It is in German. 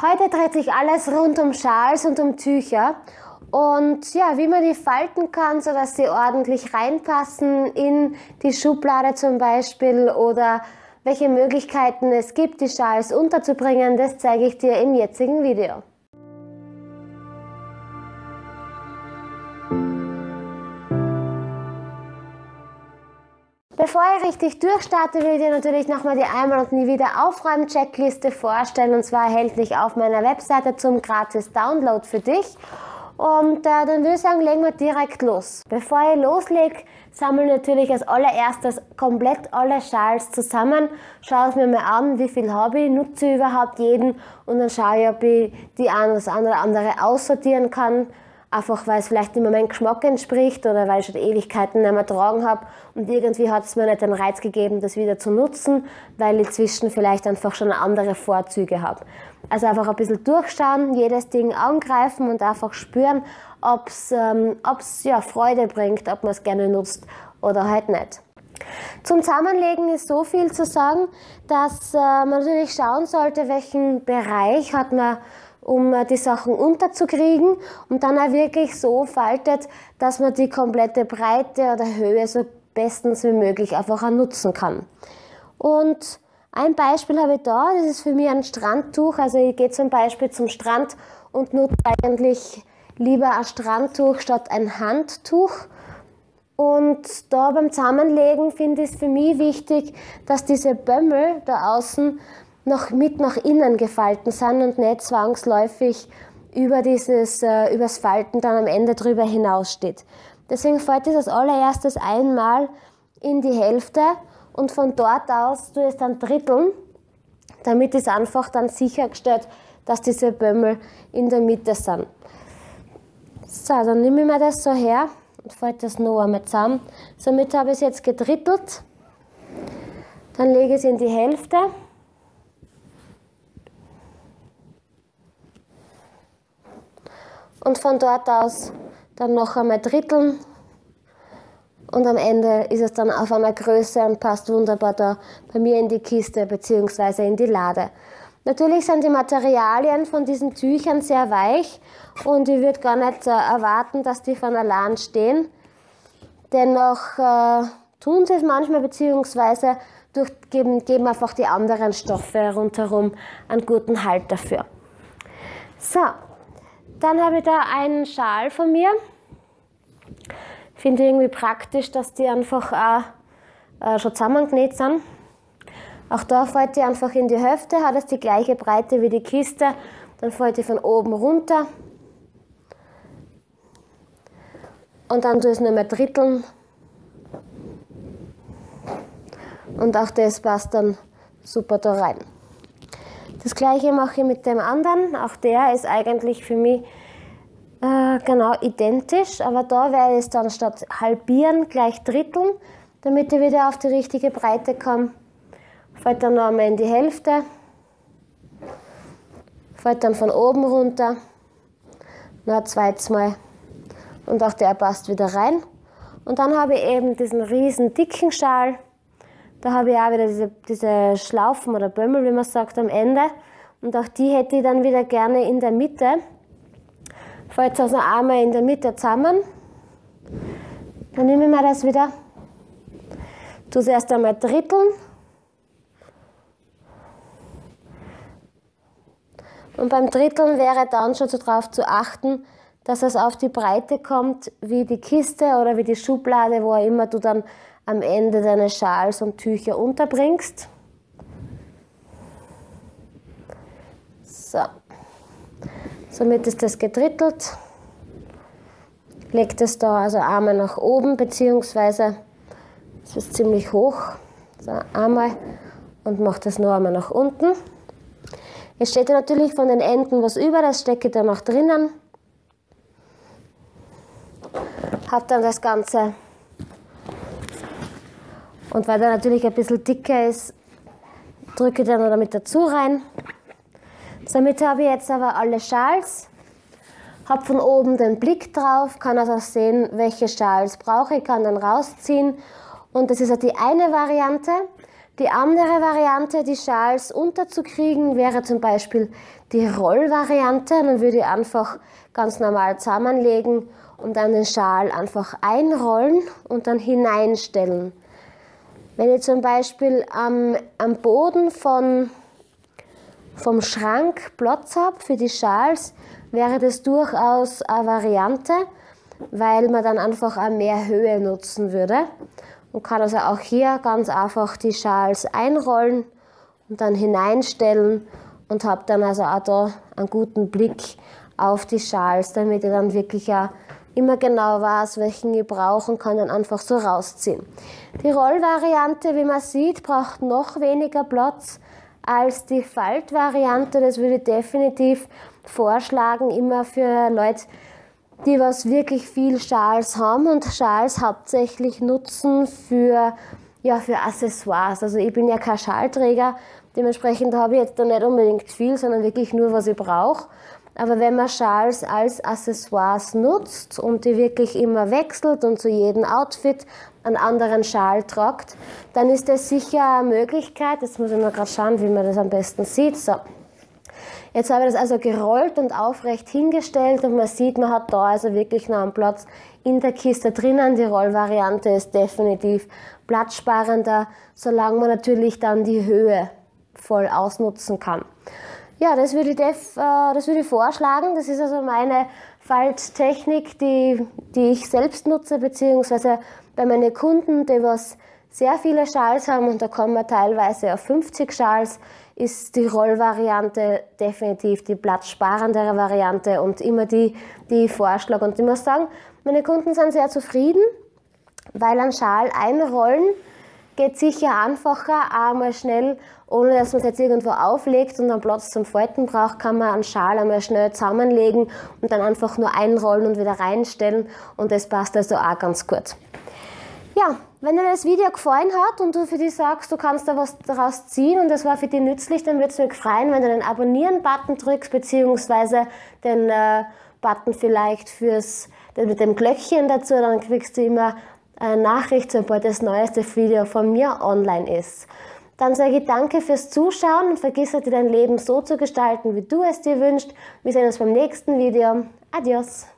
Heute dreht sich alles rund um Schals und um Tücher und ja, wie man die falten kann, sodass sie ordentlich reinpassen in die Schublade zum Beispiel oder welche Möglichkeiten es gibt, die Schals unterzubringen, das zeige ich dir im jetzigen Video. Bevor ich richtig durchstarte, will ich dir natürlich nochmal die Einmal und nie wieder Aufräumen-Checkliste vorstellen, und zwar erhältlich auf meiner Webseite zum gratis Download für dich. Und dann würde ich sagen, legen wir direkt los. Bevor ich loslege, sammle ich natürlich als allererstes komplett alle Schals zusammen, schaue es mir mal an, wie viel habe ich, nutze ich überhaupt jeden, und dann schaue ich, ob ich die eine oder andere aussortieren kann. Einfach weil es vielleicht nicht mehr meinem Geschmack entspricht oder weil ich schon Ewigkeiten nicht mehr getragen habe und irgendwie hat es mir nicht den Reiz gegeben, das wieder zu nutzen, weil ich zwischen vielleicht einfach schon andere Vorzüge habe. Also einfach ein bisschen durchschauen, jedes Ding angreifen und einfach spüren, ob es ja, Freude bringt, ob man es gerne nutzt oder halt nicht. Zum Zusammenlegen ist so viel zu sagen, dass man natürlich schauen sollte, welchen Bereich hat man, um die Sachen unterzukriegen, und dann auch wirklich so faltet, dass man die komplette Breite oder Höhe so bestens wie möglich einfach auch nutzen kann. Und ein Beispiel habe ich da, das ist für mich ein Strandtuch. Also ich gehe zum Beispiel zum Strand und nutze eigentlich lieber ein Strandtuch statt ein Handtuch. Und da beim Zusammenlegen finde ich es für mich wichtig, dass diese Bömmel da außen mit nach innen gefalten sind und nicht zwangsläufig übers Falten dann am Ende drüber hinaussteht. Deswegen falte ich das allererstes einmal in die Hälfte und von dort aus tue ich es dann dritteln, damit ist einfach dann sichergestellt, dass diese Bömmel in der Mitte sind. So, dann nehme ich mir das so her und falte das noch einmal zusammen. Somit habe ich es jetzt gedrittelt. Dann lege ich es in die Hälfte. Und von dort aus dann noch einmal dritteln und am Ende ist es dann auf einer Größe und passt wunderbar da bei mir in die Kiste bzw. in die Lade. Natürlich sind die Materialien von diesen Tüchern sehr weich und ich würde gar nicht erwarten, dass die von allein stehen. Dennoch tun sie es manchmal bzw. geben einfach die anderen Stoffe rundherum einen guten Halt dafür. So. Dann habe ich da einen Schal von mir. Ich finde irgendwie praktisch, dass die einfach auch schon zusammengenäht sind. Auch da falte ich einfach in die Hälfte, hat es die gleiche Breite wie die Kiste. Dann falte ich von oben runter. Und dann tue ich es nur mehr dritteln. Und auch das passt dann super da rein. Das gleiche mache ich mit dem anderen, auch der ist eigentlich für mich genau identisch, aber da werde ich es dann statt halbieren gleich dritteln, damit ich wieder auf die richtige Breite komme. Falte dann noch einmal in die Hälfte, falte dann von oben runter, noch ein zweites Mal und auch der passt wieder rein. Und dann habe ich eben diesen riesen dicken Schal. Da habe ich auch wieder diese Schlaufen oder Bömmel, wie man sagt, am Ende. Und auch die hätte ich dann wieder gerne in der Mitte. Falte es also einmal in der Mitte zusammen. Dann nehme ich mir das wieder. Tue es erst einmal dritteln. Und beim Dritteln wäre dann schon so darauf zu achten, dass es auf die Breite kommt, wie die Kiste oder wie die Schublade, wo auch immer du dann am Ende deine Schals und Tücher unterbringst. So. Somit ist das gedrittelt. Legt es da also einmal nach oben, beziehungsweise es ist ziemlich hoch. So, einmal und macht das noch einmal nach unten. Jetzt steht da natürlich von den Enden was über, das stecke ich da noch drinnen. Habe dann das Ganze. Und weil der natürlich ein bisschen dicker ist, drücke ich dann noch damit dazu rein. Somit habe ich jetzt aber alle Schals, habe von oben den Blick drauf, kann also sehen, welche Schals brauche ich, kann dann rausziehen. Und das ist ja die eine Variante. Die andere Variante, die Schals unterzukriegen, wäre zum Beispiel die Rollvariante. Dann würde ich einfach ganz normal zusammenlegen und dann den Schal einfach einrollen und dann hineinstellen. Wenn ich zum Beispiel am Boden vom Schrank Platz habe für die Schals, wäre das durchaus eine Variante, weil man dann einfach auch mehr Höhe nutzen würde. Und kann also auch hier ganz einfach die Schals einrollen und dann hineinstellen und habe dann also auch da einen guten Blick auf die Schals, damit ich dann wirklich auch immer genau weiß, welchen ich brauche und kann dann einfach so rausziehen. Die Rollvariante, wie man sieht, braucht noch weniger Platz als die Faltvariante. Das würde ich definitiv vorschlagen, immer für Leute, die was wirklich viel Schals haben und Schals hauptsächlich nutzen für Accessoires. Also ich bin ja kein Schalträger, dementsprechend habe ich jetzt da nicht unbedingt viel, sondern wirklich nur, was ich brauche. Aber wenn man Schals als Accessoires nutzt und die wirklich immer wechselt und zu jedem Outfit einen anderen Schal tragt, dann ist das sicher eine Möglichkeit. Jetzt muss ich mal gerade schauen, wie man das am besten sieht. So. Jetzt habe ich das also gerollt und aufrecht hingestellt und man sieht, man hat da also wirklich noch einen Platz in der Kiste drinnen. Die Rollvariante ist definitiv platzsparender, solange man natürlich dann die Höhe voll ausnutzen kann. Ja, das würde ich vorschlagen. Das ist also meine Falttechnik, die ich selbst nutze, beziehungsweise bei meinen Kunden, die was sehr viele Schals haben und da kommen wir teilweise auf 50 Schals, ist die Rollvariante definitiv die platzsparendere Variante und immer die ich vorschlage. Und ich muss sagen, meine Kunden sind sehr zufrieden, weil ein Schal einrollen geht sicher einfacher, einmal schnell, ohne dass man es jetzt irgendwo auflegt und dann Platz zum Falten braucht, kann man einen Schal einmal schnell zusammenlegen und dann einfach nur einrollen und wieder reinstellen und das passt also auch ganz gut. Ja, wenn dir das Video gefallen hat und du für dich sagst, du kannst da was daraus ziehen und das war für dich nützlich, dann würde es mich freuen, wenn du den Abonnieren-Button drückst, beziehungsweise den Button vielleicht mit dem Glöckchen dazu, dann kriegst du immer eine Nachricht, sobald das neueste Video von mir online ist. Dann sage ich danke fürs Zuschauen und vergiss nicht, dein Leben so zu gestalten, wie du es dir wünschst. Wir sehen uns beim nächsten Video. Adios!